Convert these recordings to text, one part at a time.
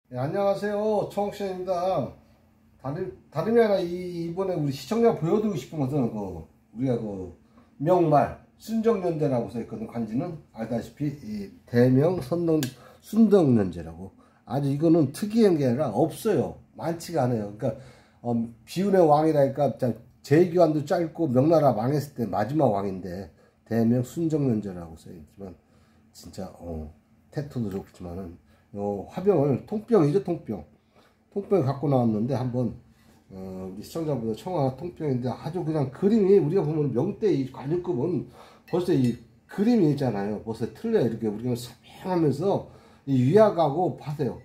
네, 안녕하세요. 청옥션입니다. 다름이 아니라 이번에 우리 시청자 보여드리고 싶은 것은 우리가 명말 순정연대라고 써있거든. 간지는 알다시피 이 대명 순정연대라고 아주 이거는 특이한 게 아니라 없어요. 많지가 않아요. 그러니까 비운의 왕이라니까 제기관도 짧고 명나라 망했을 때 마지막 왕인데 대명 순정연대라고 써있지만 진짜 태토도 좋지만은 화병을 통병이죠. 통병 갖고 나왔는데 한번 우리 시청자분들 청아 통병인데 아주 그냥 그림이 우리가 보면 명대 이 관유급은 벌써 이 그림이 있잖아요. 벌써 틀려요. 이렇게 우리가 선명하면서 이 유약하고 봐세요.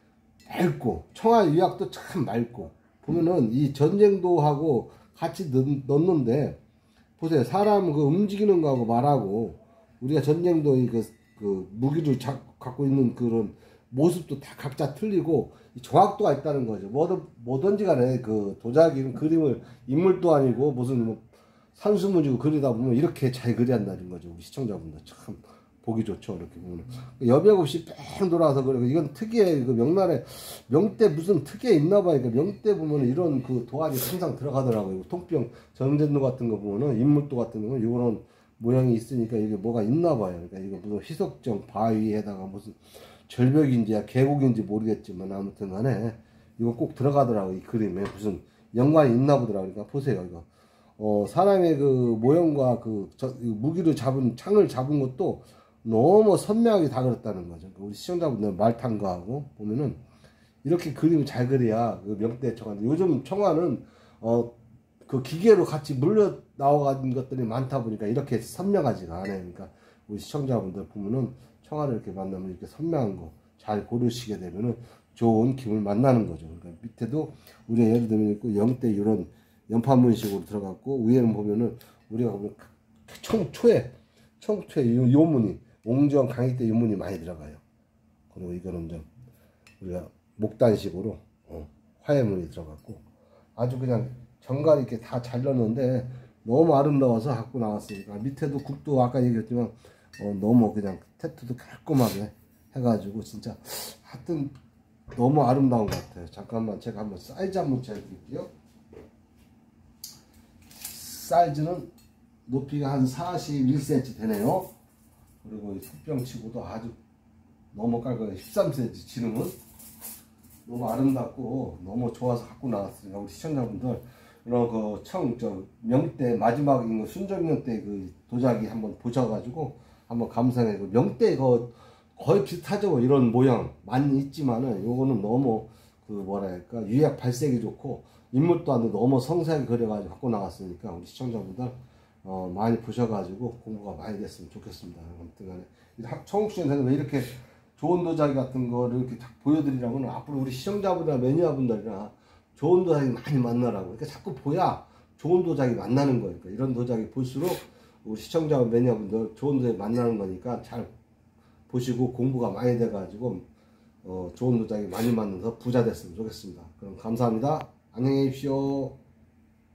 맑고 청아 유약도 참 맑고 보면은 이 전쟁도하고 같이 넣는데 보세요. 사람 움직이는 거하고 말하고 우리가 전쟁도의 그 무기를 갖고 있는 그런 모습도 다 각자 틀리고 정확도가 있다는 거죠. 뭐든지 간에 도자기 그림을 인물도 아니고 무슨 산수문이고 그리다 보면 이렇게 잘 그려한다는 거죠. 우리 시청자분들 참 보기 좋죠. 이렇게 보면 여백 없이 뺑 돌아서 그리고 이건 특이해. 명나라에 명대 무슨 특이해 있나 봐요. 명대 보면 이런 도안이 항상 들어가더라고요. 통병 전쟁도 같은 거 보면은 인물도 같은 거 이거는 모양이 있으니까 이게 뭐가 있나 봐요. 그러니까 이거 무슨 희석정 바위에다가 무슨 절벽인지 계곡인지 모르겠지만 아무튼 간에 이거 꼭 들어가더라고. 이 그림에 무슨 연관이 있나 보더라고. 그러니까 보세요. 이거 사람의 모형과 무기를 잡은 창을 잡은 것도 너무 선명하게 다 그렸다는 거죠. 우리 시청자분들 말탄 거하고 보면은 이렇게 그림을 잘 그려야 명대 청아. 요즘 청아는 기계로 같이 물려 나와가는 것들이 많다 보니까 이렇게 선명하지가 않아요. 그러니까 우리 시청자분들 보면은 청아를 이렇게 만나면 이렇게 선명한 거 잘 고르시게 되면은 좋은 김을 만나는 거죠. 그러니까 밑에도 우리가 예를 들면 있고 영대 이런 연판문식으로 들어갔고 위에는 보면은 우리가 보면 청초에 요문이 옹정 강익대 요문이 많이 들어가요. 그리고 이거는 좀 우리가 목단식으로 화해문이 들어갔고 아주 그냥 정갈이 이렇게 다 잘 넣었는데 너무 아름다워서 갖고 나왔으니까 밑에도 국도 아까 얘기했지만 너무 그냥 태토도 깔끔하게 해가지고 진짜 하여튼 너무 아름다운 것 같아요. 잠깐만 제가 한번 사이즈 한번 재드릴게요. 사이즈는 높이가 한 41cm 되네요. 그리고 이 속병치고도 아주 너무 깔끔해. 13cm 지름은 너무 아름답고 너무 좋아서 갖고 나왔으니까 우리 시청자분들 이런 명대 마지막인 순정명 때 도자기 한번 보셔가지고 한번 감상해. 명대 거의 비슷하죠. 이런 모양 많이 있지만은 요거는 너무 뭐랄까 유약 발색이 좋고 인물도 안 돼 너무 성세하게 그려가지고 갖고 나갔으니까 우리 시청자분들 많이 보셔가지고 공부가 많이 됐으면 좋겠습니다. 아무튼간에 청옥시에서 왜 이렇게 좋은 도자기 같은 거를 이렇게 보여드리라고는 앞으로 우리 시청자분들 매니아분들이나 좋은 도자기 많이 만나라고. 그러니까 자꾸 보야 좋은 도자기 만나는 거예요. 그러니까 이런 도자기 볼수록 우리 시청자 매니아분들 좋은 도자기 만나는 거니까 잘 보시고 공부가 많이 돼가지고 좋은 도자기 많이 만나서 부자 됐으면 좋겠습니다. 그럼 감사합니다. 안녕히 계십시오.